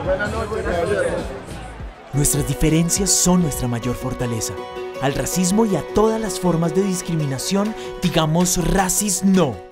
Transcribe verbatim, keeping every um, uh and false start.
Nuestras diferencias son nuestra mayor fortaleza. Al racismo y a todas las formas de discriminación, digamos racis no.